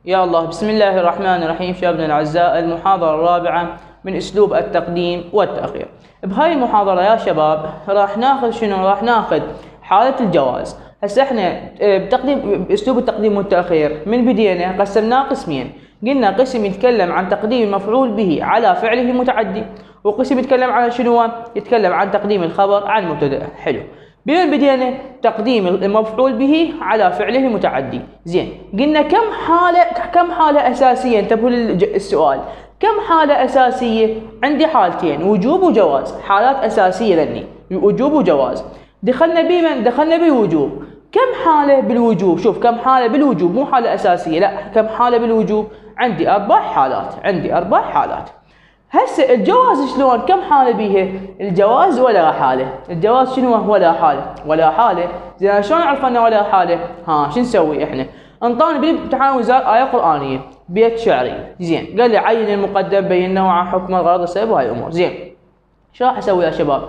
يا الله، بسم الله الرحمن الرحيم. شبابنا الأعزاء، المحاضرة الرابعة من أسلوب التقديم والتأخير. بهاي المحاضرة يا شباب راح ناخذ شنو؟ راح ناخذ حالة الجواز. هسه احنا بأسلوب التقديم والتأخير من بدينا قسمناه قسمين. قلنا قسم يتكلم عن تقديم المفعول به على فعله المتعدي، وقسم يتكلم عن شنو؟ يتكلم عن تقديم الخبر عن مبتدأ. حلو. بين بدينا تقديم المفعول به على فعله المتعدي. زين، قلنا كم حالة أساسية؟ انتبهوا للسؤال، كم حالة أساسية؟ عندي حالتين، وجوب وجواز، حالات أساسية لني وجوب وجواز. دخلنا بمن؟ دخلنا بالوجوب. كم حالة بالوجوب؟ شوف كم حالة بالوجوب، مو حالة أساسية، لا كم حالة بالوجوب؟ عندي 4 حالات، عندي 4 حالات. هسه الجواز شلون؟ كم حالة بيها؟ الجواز ولا حالة. الجواز شنو؟ ولا حالة. ولا حالة. زين شلون نعرف انه ولا حالة؟ شو نسوي احنا؟ انطاني بالامتحان وزارة آية قرآنية بيت شعري. زين، قال لي عين المقدم، بين نوع، حكم، الغرض، السبب، وهاي الامور. زين، شو راح اسوي يا شباب؟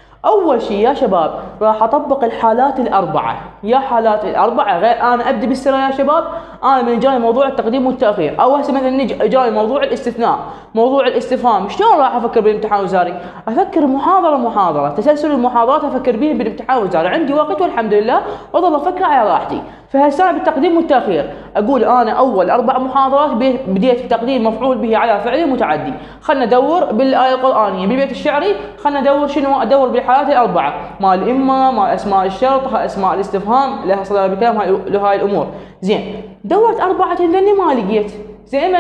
اول شيء يا شباب راح اطبق الحالات الاربعه. يا حالات الاربعه، غير انا ابدي بالسرعه يا شباب. انا من جاي موضوع التقديم والتاخير، او هسه مثلا جاي موضوع الاستثناء، موضوع الاستفهام، شلون راح افكر بالامتحان الوزاري؟ افكر محاضره تسلسل المحاضرات افكر بيه بالامتحان الوزاري. عندي وقت والحمد لله، واظل افكر على راحتي. فهسه بالتقديم والتاخير اقول انا اول 4 محاضرات بديت بتقديم مفعول به على فعل متعدي. خلنا ندور بالايه القرانيه بالبيت الشعري، خلنا ندور شنو؟ ادور بالحالات الاربعه، مال اما، مال اسماء الشرط، اسماء الاستفهام، لها صله بكلام، هاي الامور. زين، دورت 4 لاني ما لقيت. زين، ما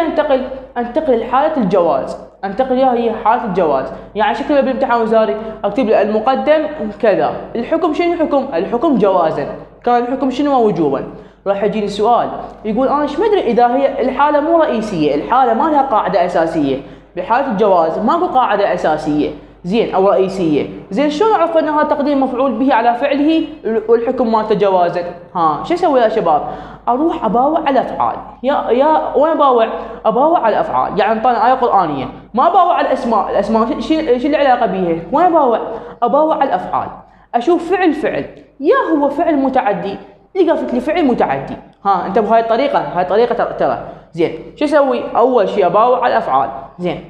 انتقل لحاله الجواز. انتقل هي حاله الجواز. يعني شكلها بالامتحان الوزاري اكتب له المقدم كذا، الحكم شنو الحكم؟ الحكم جوازا، كان الحكم شنو؟ وجوبا. راح يجيني سؤال يقول انا ايش مدري اذا هي الحاله مو رئيسيه، الحاله ما لها قاعده اساسيه. بحاله الجواز ماكو قاعده اساسيه زين او رئيسيه. زين، شلون اعرف ان هذا تقديم مفعول به على فعله والحكم مالته جوازا؟ شو اسوي يا شباب؟ اروح اباوع على الافعال. يا وين اباوع؟ اباوع على الافعال. يعني انطاني ايه قرانيه، ما اباوع على الاسماء. الاسماء شو العلاقه بيها؟ وين اباوع؟ اباوع على الافعال. اشوف فعل يا هو فعل متعدي، لقيت لي فعل متعدي. انتبهوا، هاي طريقه ترى. زين، شو اسوي؟ اول شيء اباوع على الافعال. زين،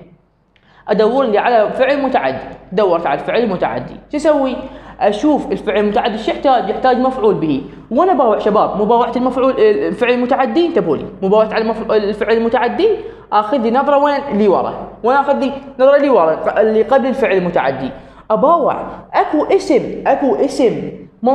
ادور لي على فعل متعدي. دورت على الفعل المتعدي، شو اسوي؟ اشوف الفعل المتعدي شو يحتاج مفعول به. وانا باوع شباب، مباوعه الفعل المتعدي، انتبهوا لي، مباوعه على الفعل المتعدي اخذ لي نظره وين اخذ لي نظره لي ورا اللي قبل الفعل المتعدي. اباوع اكو اسم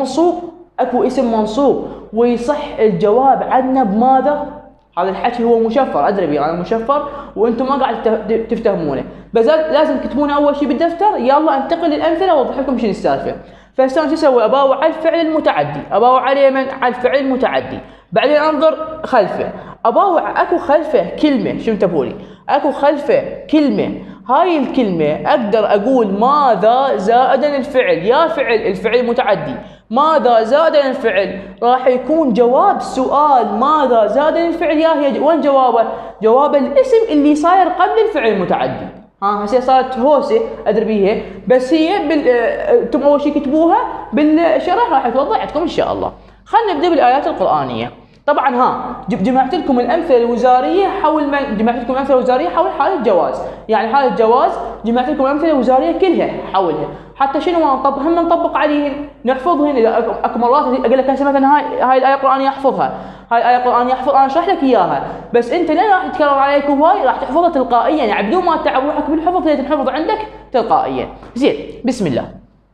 منصوب ويصح الجواب عنه بماذا؟ هذا الحكي هو مشفر، ادري بيه انا مشفر وانتم ما قاعد تفتهمونه، بس لازم تكتبونه اول شيء بالدفتر. يلا انتقل للامثله واوضح لكم شنو السالفه. فهسه شو اسوي؟ اباوع على الفعل المتعدي، اباوع على من؟ على الفعل المتعدي. بعدين انظر خلفه، اباوع اكو خلفه كلمه. شو انتبهوا لي؟ اكو خلفه كلمه، هاي الكلمه اقدر اقول ماذا زائدا الفعل. يا فعل الفعل المتعدي، ماذا زائدا الفعل راح يكون جواب سؤال ماذا زائدا الفعل. يا هي وين جوابه؟ جواب الاسم اللي صاير قبل الفعل المتعدي. هسه صارت هوسه ادري بيها، بس هي انتم اول شيء كتبوها بالشرح راح توضح عندكم ان شاء الله. خلينا نبدا بالايات القرانيه. طبعا جمعت لكم الامثله الوزاريه حول حول حاله الجواز. يعني حاله الجواز جمعت لكم الامثله الوزاريه كلها حولها، حتى شنو هم نطبق عليهن، نحفظهن. اذا اكو مرات اقول لك هسه مثلا هاي الايه القرانيه احفظها، انا اشرح لك اياها، بس انت لين راح يتكرر عليك وهاي راح تحفظها تلقائيا، يعني بدون ما تتعب روحك بالحفظ، هي تنحفظ عندك تلقائيا. زين، بسم الله.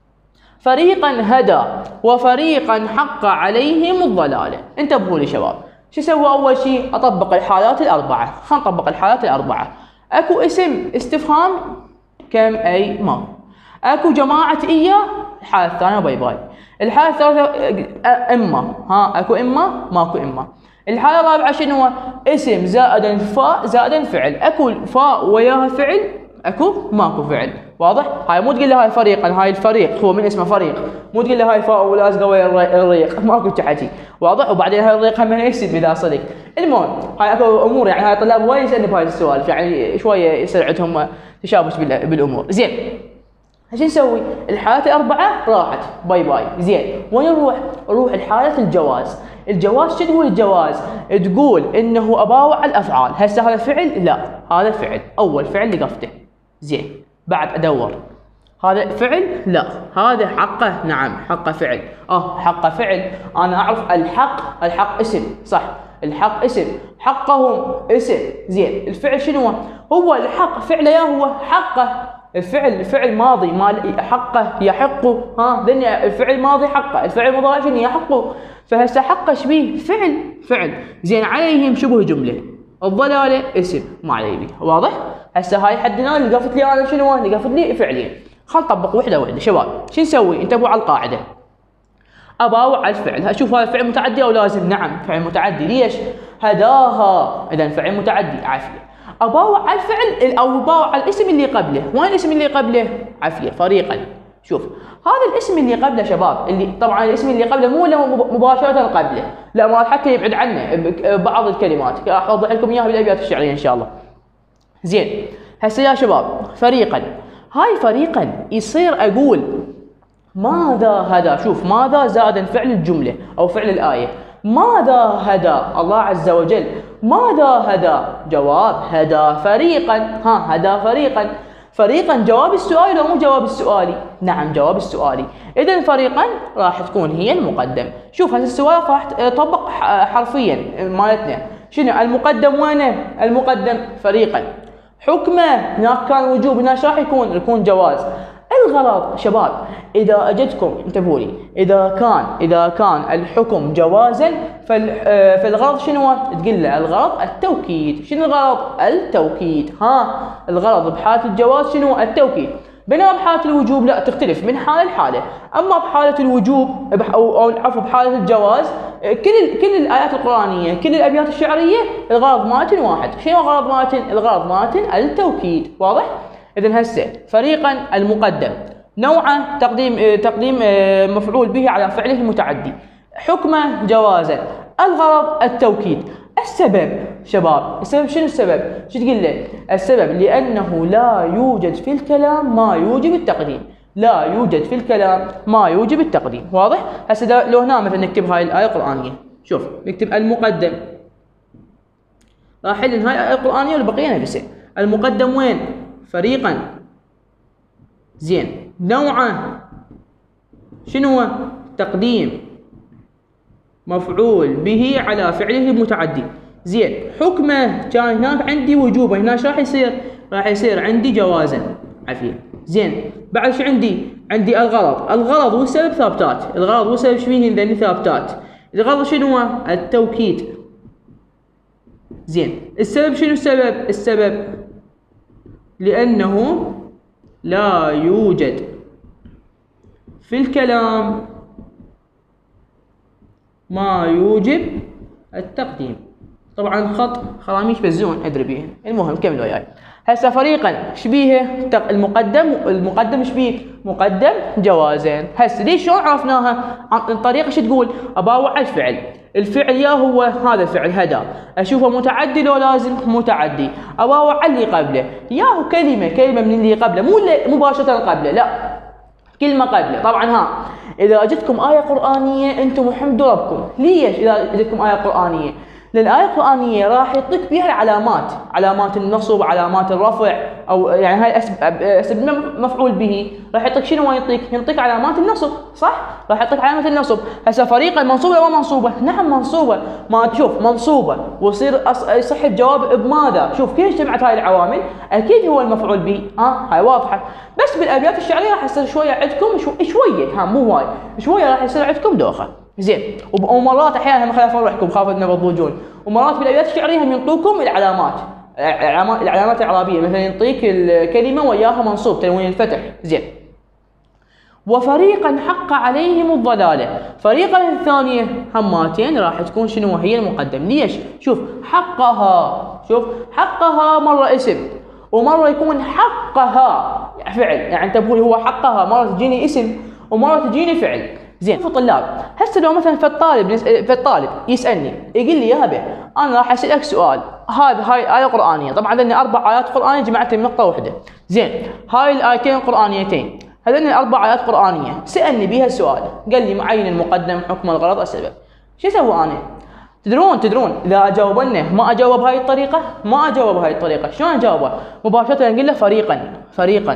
فريقا هدى وفريقا حق عليهم الضلاله. انتبهوا لي شباب، شو اسوي؟ اول شيء اطبق الحالات الاربعه. خلينا نطبق الحالات الاربعه. اكو اسم استفهام كم اي ما، اكو جماعه اياه، الحاله الثانيه باي باي. الحاله الثالثه اما، اكو اما ماكو اما. الحاله الرابعه شنو؟ اسم زائدا فاء زائدا فعل. اكو فاء وياها فعل، اكو ماكو فعل. واضح؟ هاي مو تقول لي هاي فريقا، هاي الفريق هو من اسمه فريق، مو تقول لي هاي فاء ولازقه ويا الريق، ماكو حكي. واضح؟ وبعدين هاي الريق هم اسم اذا صدق. المهم هاي اكو امور، يعني هاي الطلاب وايد يسالني بهاي السوالف، يعني شويه يصير عندهم تشابش بالامور. زين، شو نسوي؟ الحالات الاربعه راحت باي باي. زين، وين نروح؟ نروح لحاله الجواز. الجواز شو تقول الجواز؟ تقول انه اباوع الافعال. هسه هذا فعل؟ لا هذا فعل، اول فعل لقفته. زين بعد ادور هذا فعل؟ لا هذا حقه، نعم حقه فعل. حقه فعل، انا اعرف الحق، الحق اسم صح، الحق اسم، حقهم اسم. زين الفعل شنو هو؟ الحق فعله يا هو حقه، الفعل فعل ماضي مال حقه يحق، الفعل ماضي حقه، الفعل مضارع شنو؟ يحق. فهسه حقه شبيه؟ فعل، فعل. زين عليهم شبه جمله، الضلاله اسم ما علي بيه، واضح؟ هسه هاي حدنا اللي قفت لي انا شنو؟ اللي قفت لي فعلين. خل نطبق وحده وحده شباب. شو نسوي؟ انتبهوا على القاعده. اباوع الفعل، اشوف هذا فعل متعدي او لازم؟ نعم فعل متعدي. ليش؟ هداها، اذا فعل متعدي عافيه. اباوع الفعل او اباوع الاسم اللي قبله، وين الاسم اللي قبله؟ عافيه فريقا. شوف هذا الاسم اللي قبله شباب، اللي طبعا الاسم اللي قبله مو مباشره قبله، لا مرات حتى يبعد عنه بعض الكلمات، راح اوضح لكم اياها بالابيات الشعريه ان شاء الله. زين هسه يا شباب فريقا، هاي فريقا يصير اقول ماذا هدى. شوف ماذا زائدا فعل الجمله او فعل الايه، ماذا هدى الله عز وجل، ماذا هدى؟ جواب هدى فريقا. هدى فريقا، فريقا جواب السؤال ولا مو جواب السؤالي؟ نعم جواب السؤالي. اذا فريقا راح تكون هي المقدم. شوف هذا السؤال راح تطبق حرفيا مالتنا، شنو المقدم؟ وينه المقدم؟ فريقا. حكمه هناك كان وجوب، هنا راح يكون جواز. الغرض شباب اذا اجتكم انتبهوا لي، اذا كان الحكم جوازا فالغرض شنو؟ تقول له الغرض التوكيد. شنو الغرض؟ التوكيد. الغرض بحاله الجواز شنو؟ التوكيد. بينما بحاله الوجوب لا، تختلف من حاله لحاله. اما بحاله الوجوب او عفوا بحاله الجواز، كل الايات القرانيه كل الابيات الشعريه الغرض مالتن واحد. شنو الغرض مالتن؟ الغرض مالتن التوكيد، واضح؟ اذا هسه فريقا المقدم، نوعه تقديم مفعول به على فعله المتعدي، حكمه جوازا، الغرض التوكيد. السبب شباب، السبب شنو السبب؟ شو تقول له؟ السبب لانه لا يوجد في الكلام ما يوجب التقديم، لا يوجد في الكلام ما يوجب التقديم، واضح؟ هسه لو هنا مثلا نكتب هاي الايه القرانيه، شوف نكتب المقدم، راح نحل هاي الايه القرانيه والبقيه نفسه. المقدم وين؟ فريقا. زين نوعه شنو هو؟ تقديم مفعول به على فعله المتعدي. زين حكمه كان هناك عندي وجوبا، هنا ايش راح يصير؟ راح يصير عندي جوازا. عافيه. زين بعد شو عندي؟ عندي الغرض والسبب ثابتات، الغرض والسبب شو فيهن؟ ذني ثابتات. الغرض شنو هو؟ التوكيد. زين السبب شنو السبب؟ السبب لأنه لا يوجد في الكلام ما يوجب التقديم. طبعا خط خراميش بزون ادري بيه، المهم كملوا وياي. هسه فريقا شبيه المقدم شبيه؟ مقدم جوازين. هسه ليش شلون عرفناها؟ عن طريق شو تقول؟ اباوع الفعل، الفعل يا هو هذا الفعل هدى، اشوفه متعدي لو لازم؟ متعدي. اباوع اللي قبله، يا هو كلمه من اللي قبله، مو مباشره قبله، لا كلمه قبله. طبعا اذا اجتكم ايه قرانيه انتم احمدوا ربكم. ليش اذا اجتكم ايه قرانيه؟ لان الايه القرانيه راح يعطيك بها العلامات، علامات النصب، علامات الرفع، او يعني هاي اسم مفعول به، راح يعطيك شنو؟ يعطيك علامات النصب، صح؟ راح يعطيك علامات النصب. هسه فريقا منصوبه ولا منصوبه؟ نعم منصوبه. ما تشوف منصوبه ويصير يصح الجواب بماذا؟ شوف كيف جمعت هاي العوامل؟ اكيد هو المفعول به، هاي واضحه. بس بالابيات الشعريه راح يصير شويه عندكم شويه، مو وايد، شويه راح يصير عندكم دوخه. زين ومرات احيانا هم خايف اروحكم، خاف انه تضوجون، ومرات بالابيات الشعريه هم ينطوكم العلامات الاعرابيه، مثلا يعطيك الكلمه وياها منصوب تنوين الفتح. زين وفريقا حق عليهم الضلاله، فريقا الثانيه هماتين راح تكون شنو؟ هي المقدم. ليش؟ شوف حقها مره اسم ومره يكون حقها فعل، يعني انتبهوا لي هو حقها مره تجيني اسم ومره تجيني فعل. زين في طلاب، هسه لو مثلا فالطالب يسالني يقول لي يا هبه انا راح اسالك سؤال، هاي ايه قرانيه، طبعا عندنا 4 ايات قرانيه جمعتهم بنقطه واحده. زين هاي الايتين القرانيتين هذين 4 ايات قرانيه، سالني بها السؤال، قال لي معين المقدم، حكم، الغرض، السبب. شو اسوي انا؟ تدرون اذا اجاوب انه ما اجاوب بهاي الطريقه، شلون اجاوبه؟ مباشره نقول له فريقا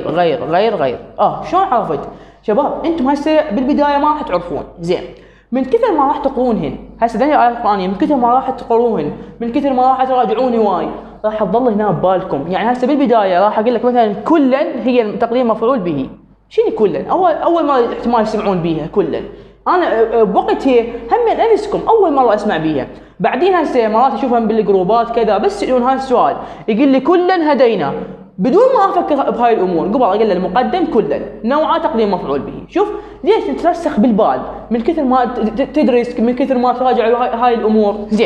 غير. شلون عرفت؟ شباب انتم هسه بالبدايه ما راح تعرفون، زين من كثر ما راح تقرونهن، هسه دنيا الايه القرانيه من كثر ما راح تقروهن، من كثر ما راح تراجعون هواي، راح تظل هنا ببالكم. يعني هسه بالبدايه راح اقول لك مثلا كلا هي تقديم مفعول به. شنو كلا؟ اول مره احتمال تسمعون بيها كلا، انا بوقتها هم انسكم اول مره اسمع بيها. بعدين هسه مرات اشوفهم بالجروبات كذا بس يسالون هذا السؤال، يقول لي كلا هدينا، بدون ما افكر بهاي الامور قبل اقول له المقدم كلا نوعه تقديم مفعول به. شوف ليش تترسخ بالبال من كثر ما تدرس، من كثر ما تراجع هاي الامور. زين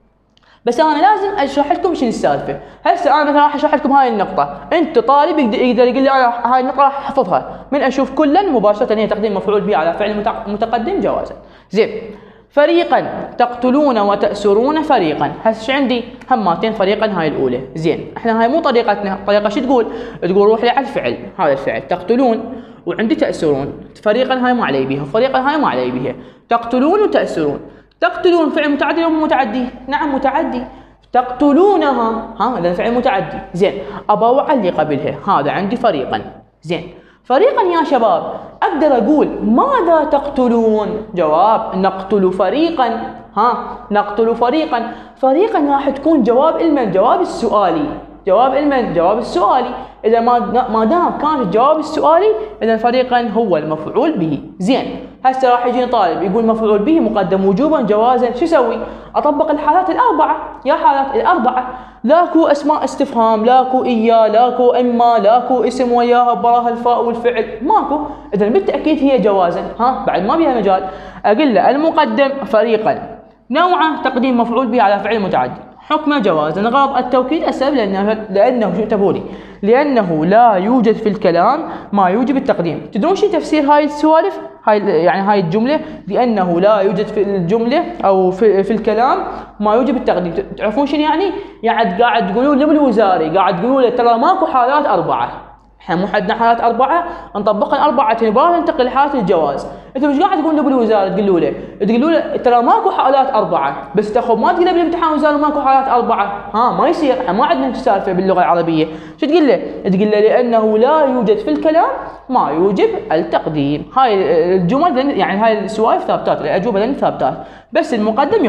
بس انا لازم اشرح لكم شنو السالفه. هسه انا مثلا راح اشرح لكم هاي النقطه، انت طالب يقدر يقول لي انا هاي النقطه راح احفظها من اشوف كلا مباشره هي تقديم مفعول به على فعل متقدم جوازا. زين فريقا تقتلون وتأسرون فريقا، هسه عندي هماتين فريقا هاي الاولى. زين احنا هاي مو طريقتنا، طريقه شو تقول روح لي على الفعل، هذا الفعل تقتلون وعندي تأسرون، فريقا هاي ما علي بيها، فريقا هاي ما علي بيها. تقتلون وتأسرون، تقتلون فعل متعدي ولا متعدي؟ نعم متعدي. تقتلونها هذا فعل متعدي. زين ابوع اللي قبلها، هذا عندي فريقا. زين فريقا يا شباب اقدر اقول ماذا تقتلون؟ جواب نقتل فريقا. نقتل فريقا. فريقا راح تكون جواب المن، جواب السؤالي، جواب المن، جواب السؤالي. اذا ما دام كان الجواب السؤالي اذا فريقا هو المفعول به. زين هسه راح يجيني طالب يقول مفعول به مقدم وجوبا جوازا، شو اسوي؟ اطبق الحالات الاربعه. يا حالات الاربعه لاكو اسماء استفهام، لاكو اياه، لاكو اما، لاكو اسم وياها براها الفاء والفعل، ماكو. اذا بالتاكيد هي جوازا، بعد ما بيها مجال. اقول له المقدم فريقا نوعه تقديم مفعول به على فعل متعدي، حكمه جوازا. غرض التوكيد السبب لانه شو انتبهوا لانه لا يوجد في الكلام ما يوجب التقديم. تدرون شو تفسير هاي السوالف؟ هاي الجمله لانه لا يوجد في الجمله او في الكلام ما يوجب التقديم. تعرفون شنو يعني؟ يعني قاعد تقولون له بالوزاري، قاعد تقولون له ترى ماكو حالات اربعه، احنا مو حدنا حالات اربعه نطبقها اربعه نبغى ننتقل لحالات الجواز. انت مش قاعد تقول له بالوزاره تقولوا له ترى ماكو حالات اربعه، بس تاخذ ما تقول له بالامتحان وزاره ماكو حالات اربعه، ما يصير، احنا ما عندنا سالفه باللغه العربيه. شو تقول له؟ تقول له لانه لا يوجد في الكلام ما يوجب التقديم. هاي الجمل يعني هاي السوالف ثابتات، الاجوبه لان ثابتات، بس المقدم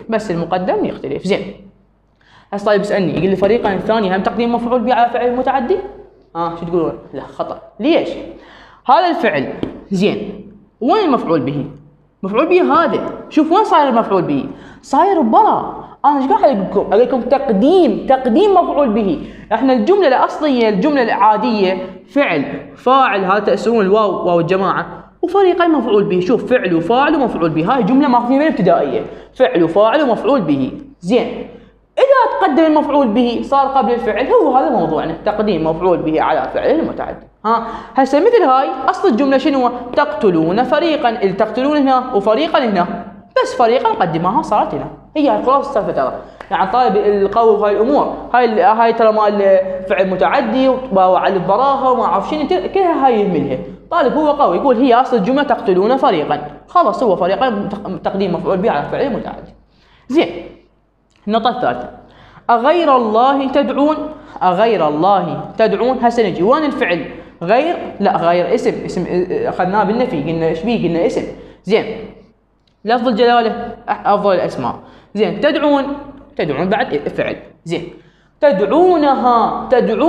يختلف. زين هسه طيب اسالني يقول لي فريقا الثاني هم تقديم مفعول به على فعل متعدي؟ شو تقولون؟ لا خطأ. ليش؟ هذا الفعل زين وين المفعول به؟ مفعول به هذا، شوف وين صاير المفعول به؟ صاير برا. انا ايش قاعد اقول لكم؟ تقديم مفعول به. احنا الجمله الاصليه، الجمله العاديه فعل فاعل، هذا تأسرون الواو واو الجماعه، وفريقين مفعول به. شوف فعل وفاعل ومفعول به، هاي جمله ماخذين من الابتدائيه، فعل وفاعل ومفعول به. زين إذا تقدم المفعول به صار قبل الفعل، هو هذا موضوعنا، تقديم مفعول به على فعل متعدي. هسه مثل هاي أصل الجملة شنو؟ تقتلون فريقا، تقتلون هنا وفريقا هنا، بس فريقا قدمها صارت هنا. هي خلاص السالفة ترى. يعني طالب القوي بهاي الأمور، هاي ترى مال فعل متعدي وعلى البراهة وما أعرف شنو، كلها هاي يهملها. طالب هو قوي يقول هي أصل الجملة تقتلون فريقا، خلاص هو فريقا تقديم مفعول به على فعل متعدي. زين النقطة الثالثة، أغير الله تدعون؟ أغير الله تدعون. هسه نجي وين الفعل؟ غير، لا غير اسم أخذناه بالنفي، قلنا إيش بيه؟ قلنا اسم. زين لفظ الجلالة أفضل الأسماء. زين تدعون بعد فعل. زين تدعونه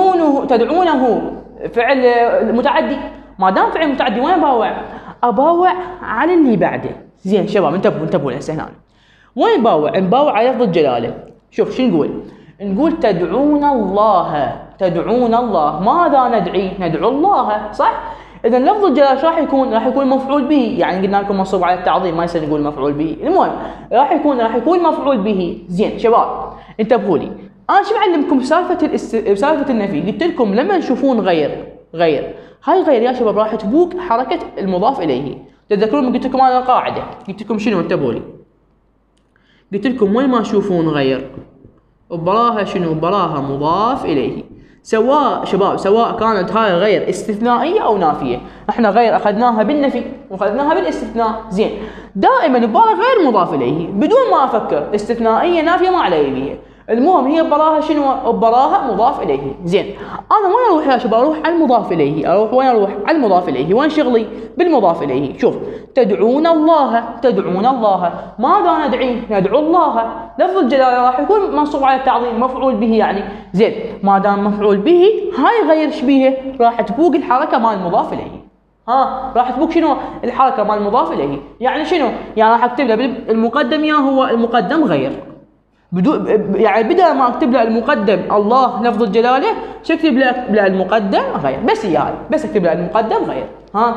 فعل متعدي. ما دام فعل متعدي وين أباوع على اللي بعده. زين شباب انتبهوا هسه هنا وين نباوع على لفظ الجلالة. شوف شو نقول تدعون الله. ماذا ندعي؟ ندعو الله، صح؟ اذا لفظ الجلاله راح يكون مفعول به، يعني قلنا لكم منصوب على التعظيم، ما يصير نقول مفعول به. المهم راح يكون مفعول به. زين شباب انتبهوا لي، انا شو بعلمكم سالفه النفي؟ قلت لكم لما تشوفون غير هاي غير يا شباب راح تبوك حركه المضاف اليه. تتذكرون قلت لكم انا القاعده، قلت لكم شنو؟ انتبهوا لي، قلت لكم وين ما تشوفون غير براها شنو؟ براها مضاف اليه. سواء شباب، سواء كانت هاي غير استثنائيه او نافيه. احنا غير اخذناها بالنفي واخذناها بالاستثناء. زين، دائما ببالي غير مضاف اليه بدون ما افكر، استثنائيه نافيه ما علي بيها، المهم هي براها شنو؟ براها مضاف اليه. زين، انا وين اروح يا شباب؟ اروح على المضاف اليه، اروح وين؟ اروح على المضاف اليه. وين شغلي؟ بالمضاف اليه. شوف، تدعون الله، تدعون الله، ماذا ندعيه؟ ندعو الله. لفظ الجلاله راح يكون منصوب على التعظيم، مفعول به يعني. زين، ما دام مفعول به، هاي غير شبيهه راح تفوق الحركه مال المضاف اليه. راح تفوق شنو؟ الحركه مال المضاف اليه. يعني شنو؟ يعني راح اكتب له المقدم يا هو المقدم غير، بدون يعني بدل ما اكتب له المقدم الله لفظ الجلاله، شو اكتب له المقدم غير، بس هي هاي، بس اكتب له المقدم غير.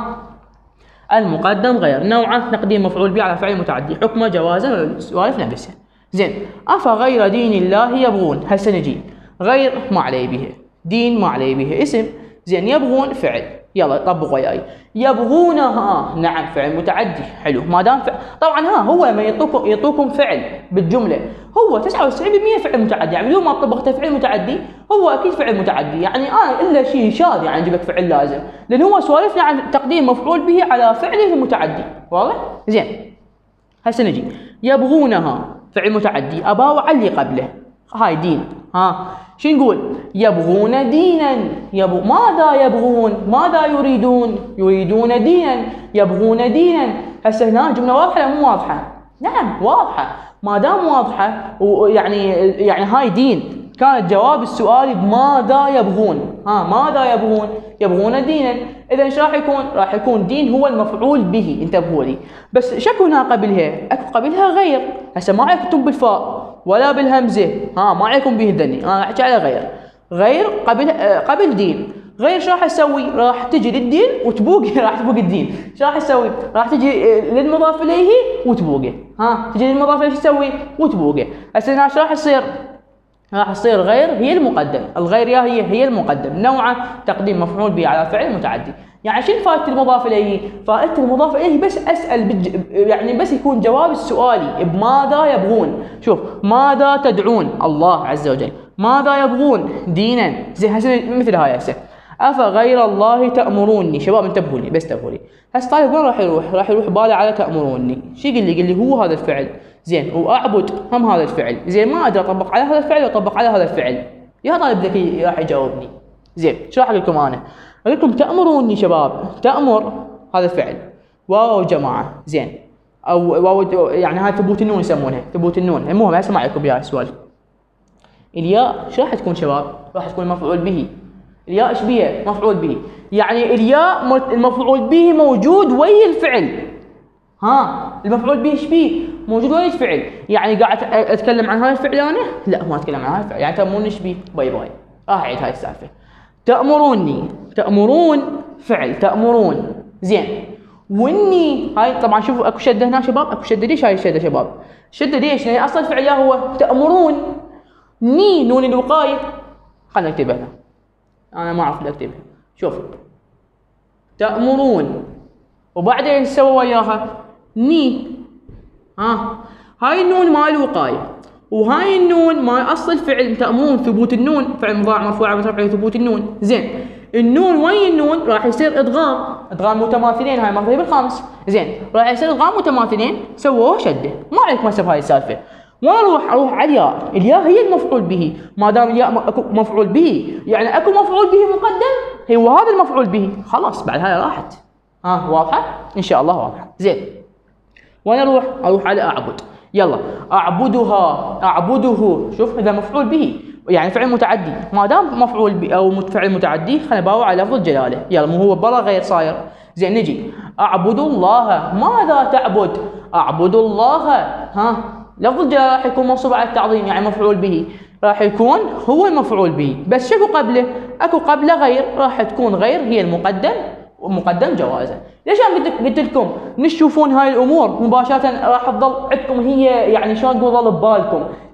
المقدم غير، نوعه تقديم مفعول به على فعل متعدي، حكمه جوازا، السوالف نفسها. زين، افغير دين الله يبغون، هسه نجي غير ما علي به، دين ما علي به، اسم. زين، يبغون فعل، يلا طبق وياي. يبغونها، نعم فعل متعدي، حلو. ما دام طبعا هو لما يعطوكم فعل بالجمله، هو 99% فعل متعدي، يعني بدون ما طبقته فعل متعدي هو اكيد فعل متعدي. يعني انا الا شيء شاذ يعني اجيب لك فعل لازم، لان هو سوالفنا عن تقديم مفعول به على فعله المتعدي، واضح؟ زين، هسه نجي يبغونها فعل متعدي، اباوع علي قبله، هاي دين. شو نقول؟ يبغون دينا، ماذا يبغون؟ ماذا يريدون؟ يريدون دينا، يبغون دينا. هسه هنا جمله واضحه مو واضحه؟ نعم واضحه. ما دام واضحه يعني هاي دين، كانت جواب السؤال بماذا يبغون. ماذا يبغون؟ يبغون دينا. اذا ايش راح يكون؟ راح يكون دين هو المفعول به، انتبهوا لي. بس شكو هنا قبلها؟ اكو قبلها غير. هسه ما عليكم بالفاء ولا بالهمزه، ما عليكم به الذني، انا احكي على غير قبل دين. غير شو راح تسوي؟ راح تجي للدين وتبوقه، راح تبوق الدين. شو راح تسوي؟ راح تجي للمضاف اليه وتبوقه. تجي للمضاف اليه شو تسوي؟ وتبوقه. هسه هنا شو راح يصير؟ راح تصير غير هي المقدم، الغير يا هي المقدم، نوعه تقديم مفعول به على فعل متعدي. يعني شنو فائدة المضاف اليه؟ فائدة المضاف اليه بس اسال يعني بس يكون جواب السؤالي بماذا يبغون. شوف، ماذا تدعون؟ الله عز وجل. ماذا يبغون؟ دينا. زين، هسه مثل هاي هسه، افغير الله تأمروني. شباب انتبهوا لي، بس انتبهوا لي. هسه طالب وين راح يروح؟ راح يروح بالي على تأمروني. شو يقول لي؟ يقول لي هو هذا الفعل. زين، واعبد هم هذا الفعل. زين، ما ادري اطبق على هذا الفعل واطبق على هذا الفعل. يا طالب ذكي راح يجاوبني. زين، شو راح اقول لكم انا؟ اقول لكم تأمروني شباب، تأمر هذا الفعل، واو جماعه. زين، او واو يعني هاي ثبوت النون يسمونها، ثبوت النون. المهم هسه ما عليكم بها السوالف. الياء شو راح تكون شباب؟ راح تكون مفعول به. الياء ايش بيها؟ مفعول به. يعني الياء المفعول به موجود ويا الفعل. المفعول به ايش بيه؟ موجود ويا الفعل. يعني قاعد اتكلم عن هاي الفعل انا؟ لا، ما اتكلم عن هاي الفعل. يعني تأمروني ايش بيه؟ باي باي. اعيد هاي السالفه. تأمروني، تأمرون فعل، تأمرون. زين، واني هاي طبعا شوفوا اكو شده هنا شباب، اكو شده. ليش هاي الشده شباب؟ شده ليش؟ لان اصلا الفعل يا هو تأمرون، ني نون الوقايه. خلينا نكتبها هنا، انا ما اعرف اكتبها. شوف، تأمرون وبعدين ايش سوى وياها؟ ني. هاي النون مال الوقايه، وهاي النون مال اصل الفعل. تأمرون ثبوت النون، فعل مضارع مرفوع على رفعه ثبوت النون. زين، النون وين النون؟ راح يصير ادغام متماثلين. هاي مرتبه بالخامس. زين، راح يصير ادغام متماثلين، سووه شده. ما عليك ما هاي السالفه. وين اروح على الياء. الياء هي المفعول به. ما دام الياء اكو مفعول به، يعني اكو مفعول به مقدم، هو هذا المفعول به. خلاص بعد هاي راحت. واضحه؟ ان شاء الله واضحه. زين، وين اروح على اعبد. يلا، اعبدها، اعبده. شوف، اذا مفعول به يعني فعل متعدي، ما دام مفعول به او فعل متعدي خلينا نباوع على لفظ الجلاله. يلا، مو هو برا غير صاير. زين، نجي اعبد الله. ماذا تعبد؟ اعبد الله. لفظ الجلاله راح يكون منصوب على التعظيم، يعني مفعول به، راح يكون هو المفعول به. بس شكو قبله؟ اكو قبله غير، راح تكون غير هي المقدم، ومقدم جوازا. ليش انا قلت لكم نشوفون هاي الامور مباشره راح تظل عندكم هي، يعني شلون تقول ظل ببالكم؟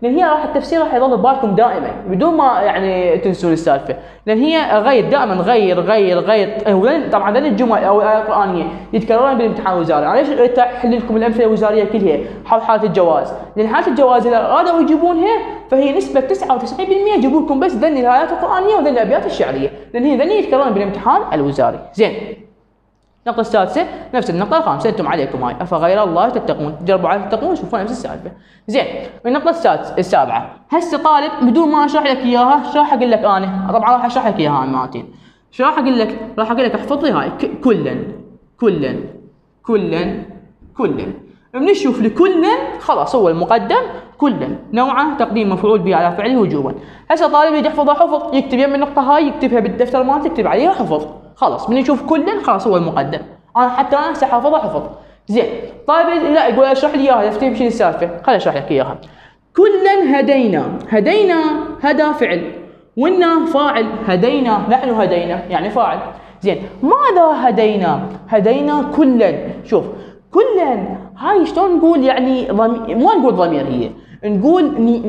لان هي راح التفسير راح يظل ببالكم دائما بدون ما يعني تنسون السالفه، لان هي غير دائما غير غير غير. طبعا ذن الجمل او الايه القرانيه يتكررون بالامتحان الوزاري. انا ليش احل لكم الامثله الوزاريه كلها حول حاله الجواز؟ لان حاله الجواز اذا ارادوا يجيبونها فهي نسبه 99% يجيبون لكم بس ذن الايات القرانيه وذن الابيات الشعريه، لان هي ذن يتكررون بالامتحان الوزاري. زين. النقطة السادسة نفس النقطة الخامسة، انتم عليكم هاي أفغير الله تتقون، تجربوا على تتقون وشوفون نفس السالفة. زين. النقطة السابعة، هسه طالب بدون ما اشرح لك اياها، شو راح اقول لك انا؟ طبعا راح اشرح لك اياها مرتين. شو راح اقول لك؟ راح اقول لك احفظ لي هاي كلا كلا كلا كلا. من نشوف لكلا خلاص هو المقدم كلا نوعه تقديم مفعول به على فعله وجوبا. هسه طالب يجي يحفظها حفظ، يكتب يم النقطة هاي يكتبها بالدفتر مالته يكتب عليها حفظ. خلاص من نشوف كلا خلاص هو المقدم. انا حتى انا هسه حافظها حفظ. زين. طيب لا يقول اشرح لي اياها تفتهم شنو السالفه؟ خليني اشرح لك اياها. كلا هدينا، هدينا هدى فعل وإنا فاعل، هدينا نحن هدينا يعني فاعل. زين. ماذا هدينا؟ هدينا كلا. شوف كلا هاي شلون نقول يعني ما نقول ضمير، هي نقول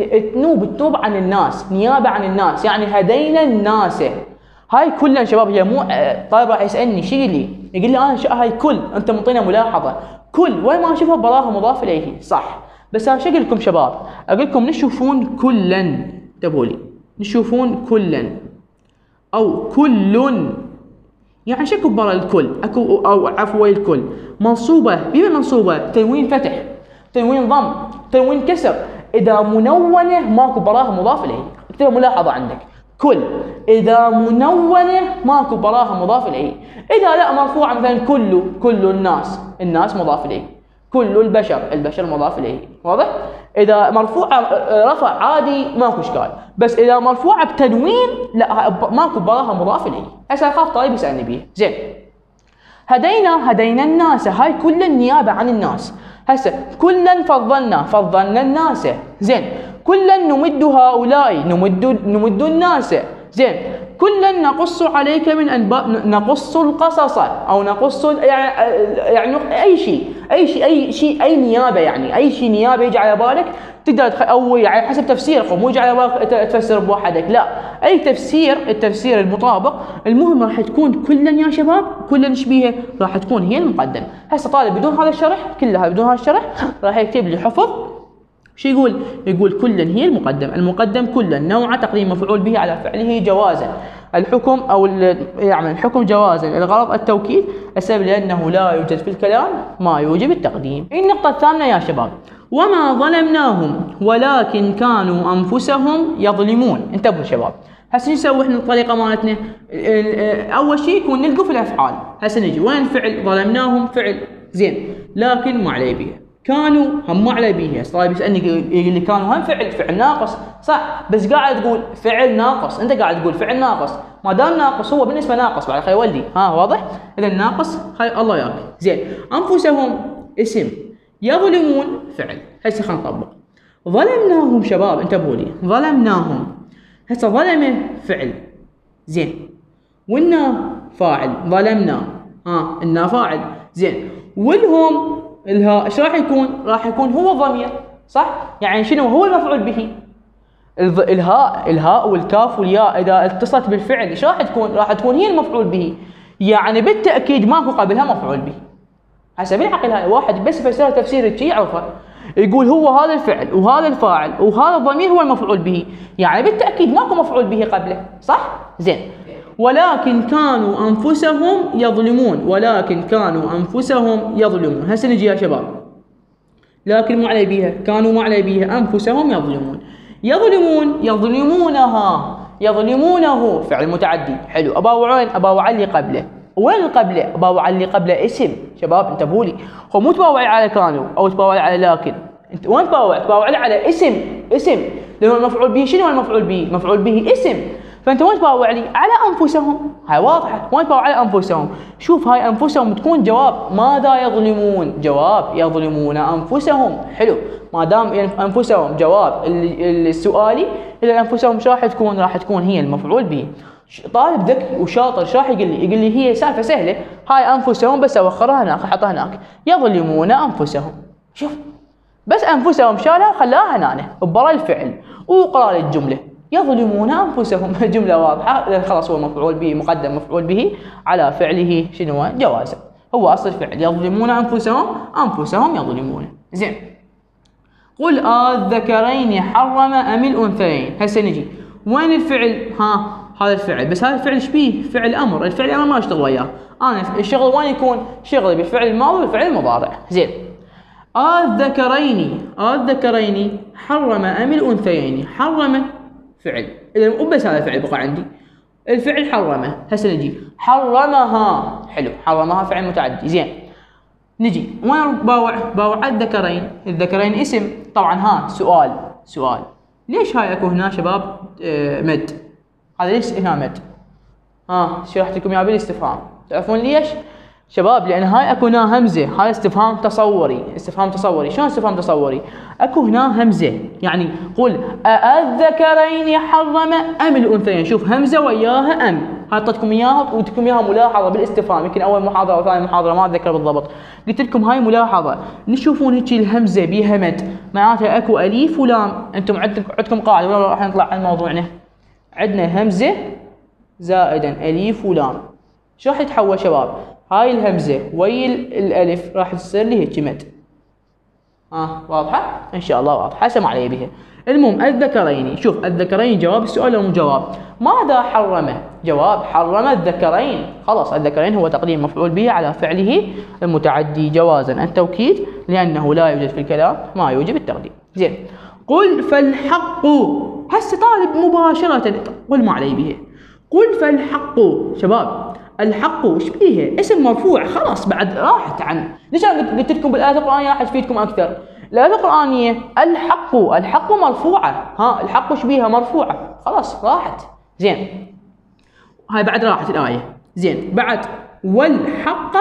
تنوب عن الناس، نيابه عن الناس، يعني هدينا الناس. هاي كلا شباب هي مو طالب راح يسالني شو لي؟ يقول لي انا هاي كل، انت منطينا ملاحظه كل وين ما اشوفها براها مضاف اليه، صح؟ بس انا شو اقول لكم شباب؟ اقول لكم نشوفون كلا، انتبهوا لي، نشوفون كلا او كل، يعني شكو برا الكل اكو او عفوا الكل منصوبه، بما منصوبه تنوين فتح، تنوين ضم، تنوين كسر، اذا منونه ماكو براها مضاف اليه، اكتبها ملاحظه عندك كل اذا منونه ماكو براها مضاف اليه، اذا لا مرفوعه مثلا كل الناس، الناس مضاف اليه، كل البشر مضاف اليه، واضح؟ اذا مرفوعه رفع عادي ماكو اشكال، بس اذا مرفوعه بتنوين لا ماكو براها مضاف اليه. هسه اخاف طالب يسالني بيه. زين. هدينا الناس، هاي كلا نيابه عن الناس. هسه كلا فضلنا الناس. زين. كلا نمد هؤلاء، نمد الناس. زين. كلا نقص عليك من انباء، نقص القصص او نقص يعني اي شيء اي نيابه، يعني اي شيء نيابه يجي على بالك تقدر او يعني حسب تفسيركم، مو يجي على بالك تفسر بوحدك، لا اي تفسير، التفسير المطابق، المهم راح تكون كلا يا شباب، كلا نشبيها راح تكون هي المقدم. هسه طالب بدون هذا الشرح كلها، بدون هذا الشرح راح يكتب لي حفظ شو يقول؟ يقول كلا هي المقدم كلا نوع تقديم مفعول به على فعله جوازا، الحكم او يعني الحكم جوازا، الغرض التوكيد، السبب لانه لا يوجد في الكلام ما يوجب التقديم. النقطة الثامنة يا شباب، وما ظلمناهم ولكن كانوا انفسهم يظلمون. انتبهوا شباب، هسه نسوي احنا الطريقة مالتنا، اول شيء يكون نلقوا في الافعال. هسه نجي وين فعل؟ ظلمناهم فعل، زين، لكن ما عليه بيه. كانوا هم ما عليه بيه. طيب يسالني يقول لي كانوا هم فعل ناقص، صح، بس قاعد تقول فعل ناقص، انت قاعد تقول فعل ناقص، ما دام ناقص هو بالنسبه ناقص بعد خلي ولدي، ها واضح؟ اذا ناقص خلي الله ياك. زين. انفسهم اسم، يظلمون فعل. هسه خلينا نطبق. ظلمناهم شباب انتبهوا لي، ظلمناهم، هسه ظلمه فعل، زين، وإنا فاعل، ظلمنا إنا فاعل، زين، والهم الهاء ايش راح يكون؟ راح يكون هو ضمير، صح؟ يعني شنو هو المفعول به؟ الهاء والكاف والياء اذا اتصلت بالفعل ايش راح تكون؟ راح تكون هي المفعول به، يعني بالتاكيد ماكو قبلها مفعول به. هسه بالعقل هاي واحد بس يفسرها تفسير شيء يعرفه، يقول هو هذا الفعل وهذا الفاعل وهذا الضمير هو المفعول به، يعني بالتاكيد ماكو مفعول به قبله، صح؟ زين. ولكن كانوا انفسهم يظلمون، ولكن كانوا انفسهم يظلمون. هسه نجي يا شباب، لكن ما علي بيها، كانوا ما علي بيها، انفسهم يظلمون. يظلمونه فعل متعدي، حلو، اباوع اللي قبله، وين قبله؟ اباوع اللي قبله اسم، شباب انتبهوا لي، هو مو تباوع على كانوا او تباوع على لكن، انت وين تباوع؟ تباوع على اسم، لانه المفعول به شنو المفعول به؟ مفعول به اسم، فانت وين تباوع لي؟ على انفسهم، هاي واضحه، وين تباوع على انفسهم؟ شوف هاي انفسهم تكون جواب، ماذا يظلمون؟ جواب يظلمون انفسهم، حلو، ما دام انفسهم جواب السؤالي، اذا انفسهم شو راح تكون؟ راح تكون هي المفعول به. طالب ذكي وشاطر شو راح يقول لي؟ يقول لي هي سالفه سهله، هاي انفسهم بس اوخرها هناك احطها هناك، يظلمون انفسهم. شوف بس انفسهم شالها وخلاها هنا ببرا الفعل وقرا لي الجمله يظلمون انفسهم. جمله واضحه، لان خلاص هو مفعول به مقدم مفعول به على فعله شنو جوازا، هو اصل الفعل يظلمون انفسهم يظلمون. زين قل الذكرين حرم ام الانثيين. هسه نجي وين الفعل؟ هذا الفعل، بس هذا الفعل ايش بيه؟ فعل امر، الفعل امر ما اشتغل وياه، انا الشغل وين يكون؟ شغلي بالفعل الماضي والفعل المضارع. زين الذكرين حرم ام الانثيين. حرم فعل، اذا مو بس هذا الفعل بقى عندي، الفعل حرمه. هسه نجي حرمها، حلو، حرمها فعل متعدي. زين نجي وين باوع الذكرين اسم، طبعا سؤال ليش هاي اكو هنا شباب مد؟ هذا ليش هنا مد؟ شرحت لكم اياه بالاستفهام، تعرفون ليش شباب؟ لان هاي اكو هنا همزه، هاي استفهام تصوري. شلون استفهام تصوري؟ اكو هنا همزه، يعني قل الذكرين حرم ام الانثيين. شوف همزه وياها ام، هاي اعطيتكم اياها وتكم اياها ملاحظه بالاستفهام، يمكن اول محاضره او ثاني محاضره ما اتذكر بالضبط، قلت لكم هاي ملاحظه. نشوفون هيك الهمزه بيها مد، معناتها اكو اليف ولام. انتم عندكم قاعده ولا راح نطلع عن موضوعنا؟ عندنا همزه زائدا اليف ولام، شو راح يتحول شباب؟ هاي الهمزه ويا الالف راح تصير لي هيك مد. واضحه؟ ان شاء الله واضحه، سمع علي بها. المهم الذكرين، شوف الذكرين جواب السؤال او مو جواب؟ ماذا حرمه؟ جواب حرم الذكرين، خلاص الذكرين هو تقديم مفعول به على فعله المتعدي جوازا التوكيد، لانه لا يوجد في الكلام ما يوجب التقديم. زين قل فالحق، هسه طالب مباشره، قل ما علي به. قل فالحق شباب، الحق وش بيها؟ اسم مرفوع، خلاص بعد راحت عن. ليش انا قلت لكم بالايات القرانيه راح تفيدكم اكثر؟ الايات القرانيه الحق مرفوعه، الحق وش بيها؟ مرفوعه، خلاص راحت. زين هاي بعد راحت الايه. زين بعد والحق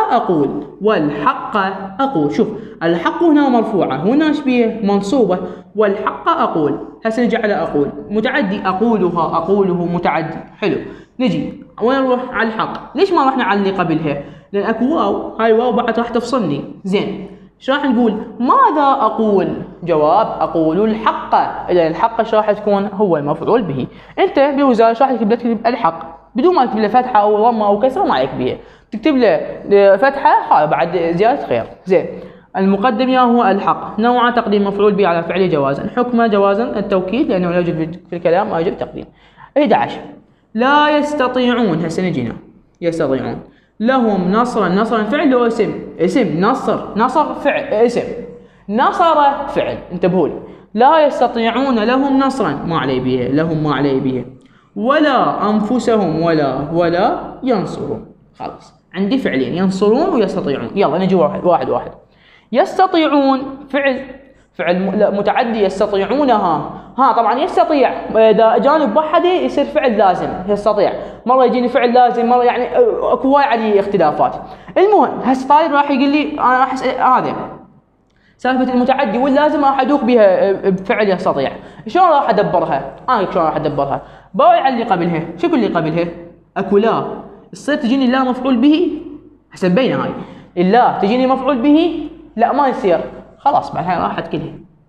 اقول، شوف الحق هنا مرفوعه، هنا ايش بيها؟ منصوبه، والحق اقول. هسه نجي على اقول متعدي، اقوله متعدي، حلو. نجي وين نروح؟ على الحق. ليش ما رحنا على اللي قبلها؟ لان اكو واو، هاي واو بعد راح تفصلني. زين ايش راح نقول؟ ماذا اقول؟ جواب اقول الحق. اذا الحق ايش راح تكون؟ هو المفعول به. انت بالوزاره ايش راح تكتب الحق بدون ما تكتب له فتحه او ضمه او كسره، ما عليك بها، تكتب له فتحه، هذا بعد زياده خير. زين المقدم يا هو الحق، نوع تقديم مفعول به على فعله جوازا، حكمه جوازا التوكيد لانه لا يوجد في الكلام ما يوجب تقديم. 11 لا يستطيعون. هسه نجينا يستطيعون. لهم نصرا فعل لو اسم نصر فعل اسم، نصر فعل، انتبهوا لي. لا يستطيعون لهم نصرا ما علي به، لهم ما علي به، ولا انفسهم ولا ينصرون. خلاص عندي فعلين، ينصرون ويستطيعون. يلا نجي واحد. يستطيعون فعل متعدي، يستطيعونها. طبعا يستطيع اذا جانب بحده يصير فعل لازم، يستطيع مره يجيني فعل لازم، مره يعني اكو وايد عليه اختلافات. المهم هسه طالب راح يقول لي انا راح هذا سالفه المتعدي واللازم راح ادوق بها بفعل يستطيع، شلون راح ادبرها؟ انا شلون راح ادبرها؟ باوي على اللي قبلها، شوفوا اللي قبلها اكو لا، تصير تجيني لا مفعول به، حسب بينه هاي اللا تجيني مفعول به، لا ما يصير، خلاص بعد هاي راحت كلها.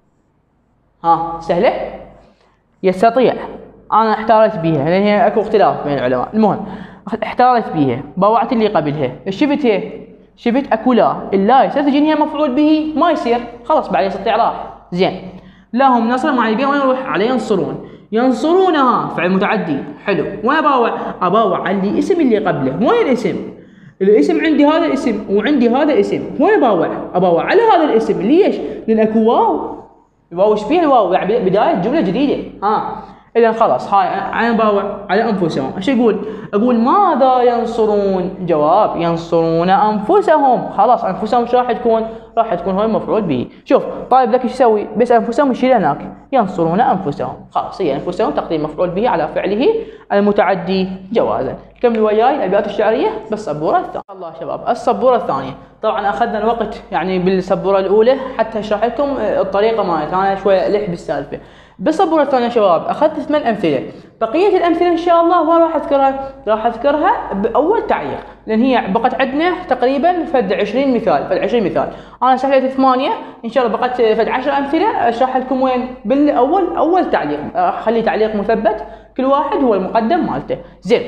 سهله؟ يستطيع انا احتارت بيها لان هي اكو اختلاف بين العلماء. المهم احتارت بيها، باوعت اللي قبلها، شفت اكو لا، اللا يصير تجيني هي مفعول به، ما يصير، خلاص بعد يستطيع راح. زين لهم نصر مع البيع، وين نروح على ينصرونها فعل متعدي، حلو. وين اباوع على اللي اسم اللي قبله، وين الاسم عندي هذا اسم وعندي هذا اسم، وين اباوع على هذا الاسم. ليش؟ لان اكو واو، الواو ايش فيها؟ الواو يعني بدايه جمله جديده. اذا خلاص هاي انا باوع على انفسهم. ايش اقول ماذا ينصرون؟ جواب ينصرون انفسهم، خلاص انفسهم ايش راح تكون؟ راح تكون هو المفعول به. شوف طيب ذاك ايش يسوي؟ بس انفسهم يشيل هناك، ينصرون انفسهم، خلاص هي انفسهم تقديم مفعول به على فعله المتعدي جوازا. كملوا وياي الابيات الشعريه بالسبوره الثانيه. الله شباب السبوره الثانيه، طبعا اخذنا الوقت يعني بالسبوره الاولى حتى اشرح لكم الطريقه مالتها، انا شويه الح بالسالفه. بالصبورة الثانية يا شباب اخذت 8 امثله، بقيه الامثله ان شاء الله ما راح اذكرها، راح اذكرها باول تعليق، لان هي بقت عندنا تقريبا فد 20 مثال، فد 20 مثال، انا شرحت 8 ان شاء الله، بقت فد 10 امثله اشرح لكم وين بالاول تعليق، اخلي تعليق مثبت كل واحد هو المقدم مالته. زين،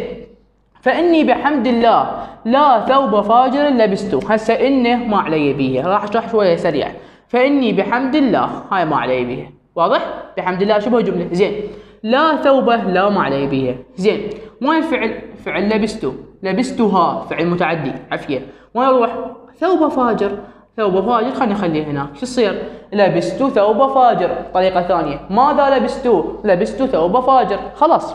فاني بحمد الله لا ثوب فاجر لبسته، هسه انه ما علي بيه، راح اشرح شويه سريع. فاني بحمد الله هاي ما علي بيه، واضح؟ بحمد الله شبه جمله. زين، لا ثوبه لا ما علي بيه. زين، وين الفعل؟ فعل لبسته، لبستها فعل متعدي عفيه، وين اروح؟ ثوب فاجر، ثوب فاجر خلينا نخليه هناك، شو يصير؟ لبست ثوب فاجر. طريقه ثانيه، ماذا لبست؟ لبست ثوب فاجر، خلاص.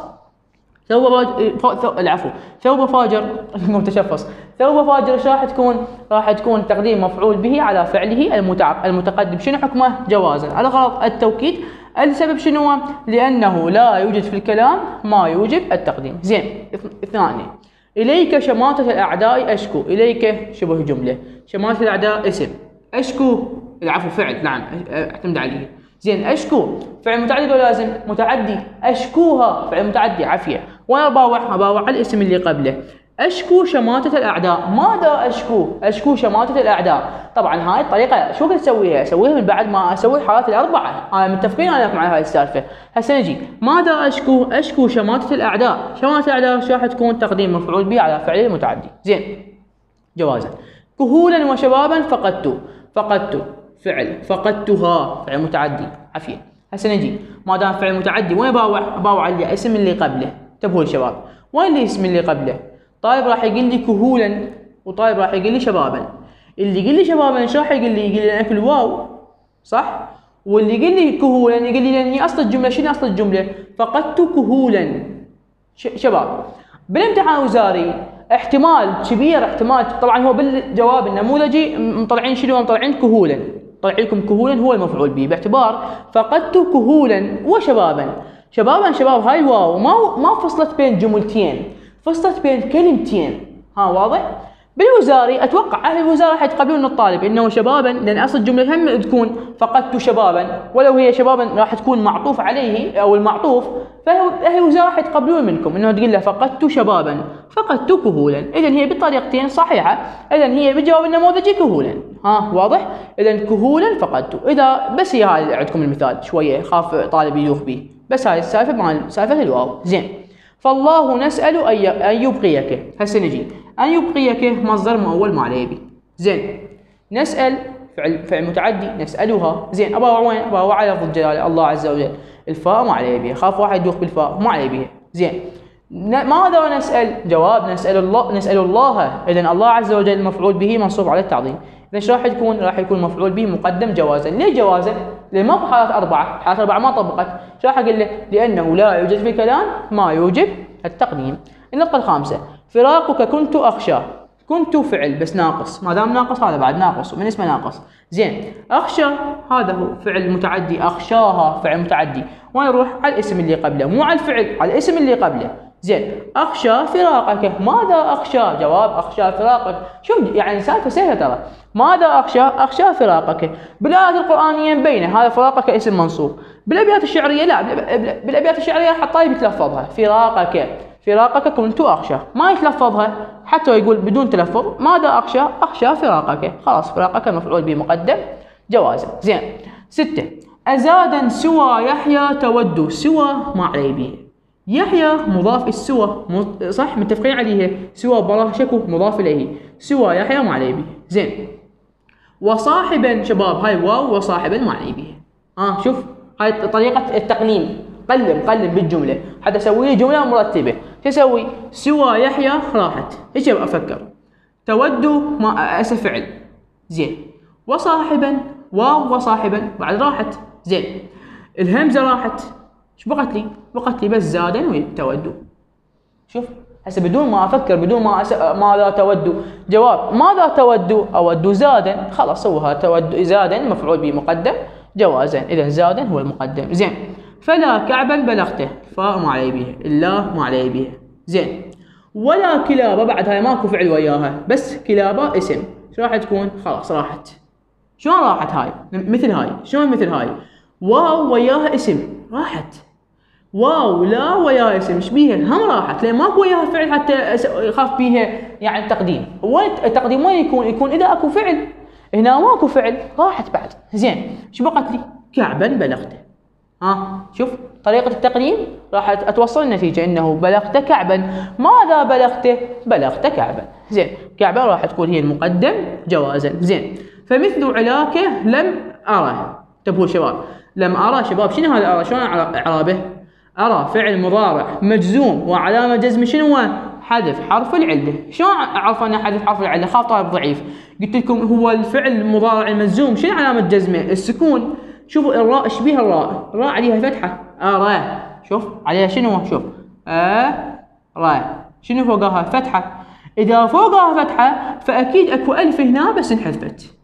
ثوب فاجر، العفو، ثوب فاجر متشفص، ثوب فاجر ايش راح تكون؟ راح تكون تقديم مفعول به على فعله المتقدم، شنو حكمه؟ جوازا، على غرض التوكيد. السبب شنو؟ لانه لا يوجد في الكلام ما يوجب التقديم. زين، الثاني، اليك شماتة الاعداء اشكو، اليك شبه جمله، شماتة الاعداء اسم، اشكو العفو فعل، نعم اعتمد عليه. زين، اشكو فعل متعدي ولا لازم؟ متعدي، اشكوها فعل متعدي عافيه، وانا اباوع على الاسم اللي قبله، اشكو شماتة الاعداء. ماذا اشكو؟ اشكو شماتة الاعداء. طبعا هاي الطريقه شو كنت اسويها؟ اسويها من بعد ما اسوي الحالات الاربعه، انا متفقين انا مع هاي السالفه. هسه نجي، ماذا اشكو؟ اشكو شماتة الاعداء، شماتة الاعداء شو راح تكون؟ تقديم مفعول به على فعل المتعدي. زين، جوازا. كهولا وشبابا فقدت، فقدت فعل، فقدتها فعل متعدي عافيه. هسه نجي، ما دام فعل متعدي وين اباوع على الاسم اللي قبله؟ انتبهوا الشباب، وين الاسم اللي قبله؟ طالب راح يقول لي كهولا، وطالب راح يقول لي شبابا. اللي يقول لي شبابا ايش راح يقول لي؟ يقول لي لان الواو صح، واللي يقول لي كهولا يقول لي لان اصل الجمله، شنو اصل الجمله؟ فقدت كهولا شباب. بالامتحان الوزاري احتمال كبير، احتمال طبعا هو بالجواب النموذجي مطلعين شنو؟ مطلعين كهولا، طلع لكم كهولا هو المفعول به، باعتبار فقدت كهولا وشبابا. شبابا شباب هاي الواو ما فصلت بين جملتين، فصلت بين كلمتين، ها واضح؟ بالوزاري اتوقع اهل الوزاره راح يتقبلون الطالب انه شبابا، لان اصل الجمله هم تكون فقدت شبابا، ولو هي شبابا راح تكون معطوف عليه او المعطوف، فاهل الوزاره راح يتقبلون منكم انه تقول له فقدت شبابا، فقدت كهولا. اذا هي بالطريقتين صحيحه، اذا هي بالجواب النموذجي كهولا، ها واضح؟ اذا كهولا فقدت. اذا بس هي هاي عندكم المثال شويه خاف طالب يدوخ به، بس هاي السالفه مال سالفه الواو. زين، فالله نسأل أن يبقيك. هسه نجي، أن يبقيك مصدر مؤول ما عليه بي. زين، نسأل فعل متعدي، نسألها. زين، أباوع وين؟ أباوع على لفظ الجلالة الله عز وجل، الفاء ما عليه بيها، خاف واحد يدوخ بالفاء ما عليه بيها. زين، ماذا نسأل؟ جواب نسأل الله. إذا الله عز وجل المفعول به منصوب على التعظيم. إذا ايش راح يكون؟ راح يكون مفعول به مقدم جوازا. ليه جوازا؟ لأن ما بحالات أربعة، حالات أربعة ما طبقت. ايش راح أقول له؟ لأنه لا يوجد في الكلام ما يوجب التقديم. النقطة الخامسة، فراقك كنت أخشى. كنت فعل بس ناقص، ما دام ناقص هذا بعد ناقص ومن اسمه ناقص. زين، أخشى هذا هو فعل متعدي، أخشاها فعل متعدي، وين نروح؟ على الاسم اللي قبله، مو على الفعل، على الاسم اللي قبله. زين، أخشى فراقك. ماذا أخشى؟ جواب أخشى فراقك. شوف يعني سالفة سهلة ترى. ماذا أخشى؟ أخشى فراقك. بالآيات القرآنية مبينة هذا فراقك اسم منصوب. بالأبيات الشعرية لا، بالأبيات الشعرية حطاي بيتلفظها فراقك، فراقك كنت أخشى، ما يتلفظها حتى يقول بدون تلفظ. ماذا أخشى؟ أخشى فراقك، خلاص فراقك مفعول به مقدم جوازا. زين، 6، أزادا سوى يحيى تود. سوى ما عليه به، يحيى مضاف، السوى صح متفقين عليه، سوى براه شكو مضاف إليه، سوى يحيى ما عليه به. زين، وصاحبا شباب هاي واو، وصاحبا ما عليه به. شوف هاي طريقة التقليم، قلم بالجملة حتى اسوي جملة مرتبة. شو اسوي؟ سوى يحيى راحت، ايش افكر؟ تود ما فعل. زين، وصاحبا واو وصاحبا بعد راحت. زين، الهمزة راحت، ايش بقت لي؟ بقت لي بس زادا وتود. شوف هسه بدون ما افكر، بدون ما ماذا تود؟ جواب ماذا تود؟ اود زادا، خلاص سوها تود زادا مفعول به مقدم جوازا. اذا زادا هو المقدم. زين، فلا كعبا بلغته، فاء ما عليه به، الله ما عليه به. زين، ولا كلابه بعد هاي ماكو فعل وياها، بس كلابه اسم، شو راح تكون؟ خلاص راحت. شلون راحت هاي؟ مثل هاي، شلون مثل هاي؟ واو وياها اسم راحت، واو لا وياها اسم ايش بيها؟ هم راحت لان ماكو وياها فعل حتى يخاف بيها يعني التقديم. وين التقديم وين يكون؟ يكون اذا اكو فعل، هنا ماكو فعل راحت بعد. زين شو بقت لي؟ كعبا بلغته. شوف طريقة التقديم راح اتوصل النتيجة انه بلغت كعبا. ماذا بلغته؟ بلغت كعبا. زين كعبا راح تكون هي المقدم جوازا. زين فمثل علاكه لم ارى. انتبهوا شباب، لم ارى شباب شنو هذا ارى؟ شلون اعرابه؟ ارى فعل مضارع مجزوم وعلامة جزم شنو؟ حذف حرف العلة. شلون اعرف ان حذف حرف العلة؟ خاف طالب ضعيف. قلت لكم هو الفعل المضارع المجزوم شنو علامة جزمه؟ السكون. شوفوا الراء ايش بيها؟ الراء عليها فتحة. راء شوف عليها شنو؟ شوف راء شنو فوقها؟ فتحة. اذا فوقها فتحة فاكيد اكو الف هنا بس انحذفت.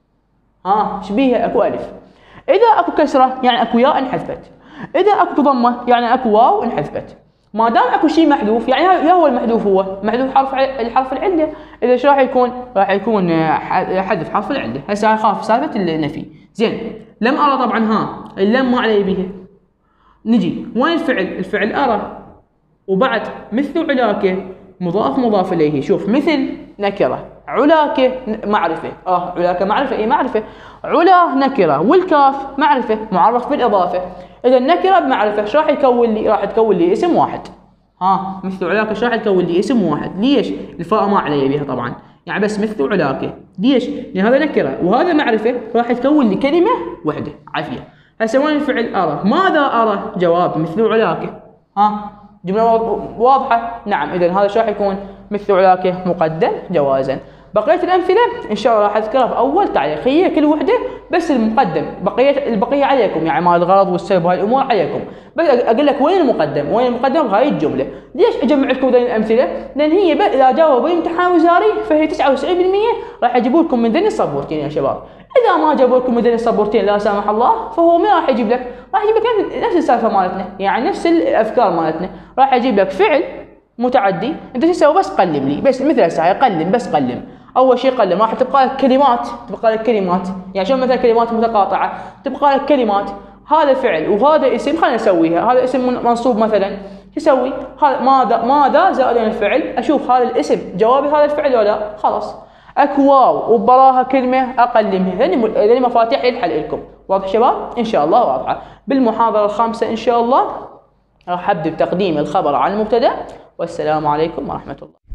ايش بيها؟ اكو الف. اذا اكو كسرة يعني اكو ياء انحذفت. اذا اكو ضمة يعني اكو واو انحذفت. ما دام اكو شيء محذوف يعني يا هو المحذوف هو محذوف الحرف العله. اذا ايش راح يكون؟ راح يكون حذف حرف العله. هسه اخاف سالفه النفي. زين لم ارى طبعا اللم ما علي بها. نجي وين الفعل؟ الفعل ارى وبعد مثل علاكه مضاف مضاف اليه. شوف مثل نكره، علاكه معرفه. علاكه معرفه، اي معرفه. علا نكره والكاف معرفه معرف بالاضافه. اذا النكره بمعرفه ايش راح يكون لي؟ راح تكون لي اسم واحد. مثل علاكه ايش راح تكون لي؟ اسم واحد. ليش؟ الفاء ما علي بها طبعا، يعني بس مثل علاكه. ليش؟ لان هذا نكره وهذا معرفه راح تكون لي كلمه واحده. عافيه. هسه وين الفعل ارى؟ ماذا ارى؟ جواب مثل علاكه. جمله واضحه؟ نعم. اذا هذا ايش راح يكون؟ مثل علاكه مقدم جوازا. بقيه الامثله ان شاء الله راح اذكرها في اول تعليق، هي كل وحده بس المقدم، البقيه عليكم، يعني مال الغرض والسبب وهاي الامور عليكم. بس اقول لك وين المقدم؟ وين المقدم بهاي الجمله؟ ليش اجمع لكم ذي الامثله؟ لان هي اذا جاوبوا امتحان وزاري فهي 99% راح يجيبوا لكم من ذني السبورتين يا شباب. اذا ما جابوا لكم من ذني السبورتين لا سامح الله فهو مين راح يجيب لك؟ راح يجيب لك نفس السالفه مالتنا، يعني نفس الافكار مالتنا. راح يجيب لك فعل متعدي، انت شو تسوي؟ بس قلم لي، بس مثل هسه قلم، بس قلم. اول شيء قلم راح تبقى لك كلمات، يعني شلون مثلا كلمات متقاطعه تبقى لك كلمات. هذا فعل وهذا اسم، خلينا نسويها. هذا اسم منصوب مثلا، شو اسوي؟ هذا ماذا زائد الفعل، اشوف هذا الاسم جوابي هذا الفعل ولا لا. خلاص اكو واو وبراها كلمه اقلمها. هذني مفاتيح للحل لكم. واضح شباب؟ ان شاء الله واضحه. بالمحاضره الخامسه ان شاء الله راح ابدا بتقديم الخبر عن المبتدا. والسلام عليكم ورحمه الله.